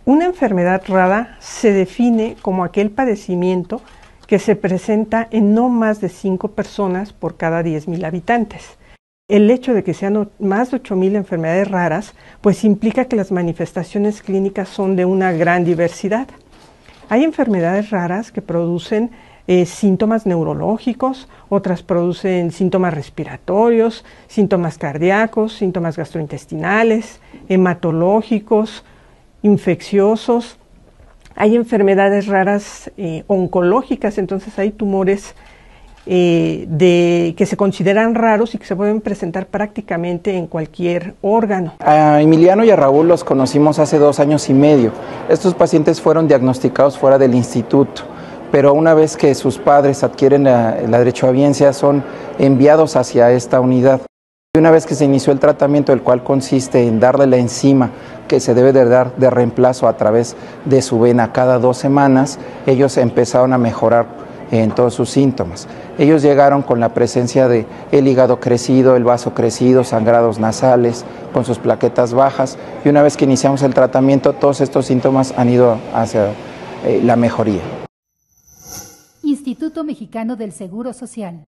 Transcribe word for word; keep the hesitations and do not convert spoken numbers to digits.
Una enfermedad rara se define como aquel padecimiento que se presenta en no más de cinco personas por cada diez mil habitantes. El hecho de que sean más de ocho mil enfermedades raras, pues implica que las manifestaciones clínicas son de una gran diversidad. Hay enfermedades raras que producen eh, síntomas neurológicos, otras producen síntomas respiratorios, síntomas cardíacos, síntomas gastrointestinales, hematológicos, infecciosos. Hay enfermedades raras eh, oncológicas, entonces hay tumores eh, de, que se consideran raros y que se pueden presentar prácticamente en cualquier órgano. A Emiliano y a Raúl los conocimos hace dos años y medio. Estos pacientes fueron diagnosticados fuera del instituto, pero una vez que sus padres adquieren la, la derechohabiencia son enviados hacia esta unidad. Y una vez que se inició el tratamiento, el cual consiste en darle la enzima que se debe de dar de reemplazo a través de su vena cada dos semanas, ellos empezaron a mejorar en todos sus síntomas. Ellos llegaron con la presencia de el hígado crecido, el vaso crecido, sangrados nasales, con sus plaquetas bajas, y una vez que iniciamos el tratamiento, todos estos síntomas han ido hacia eh, la mejoría. Instituto Mexicano del Seguro Social.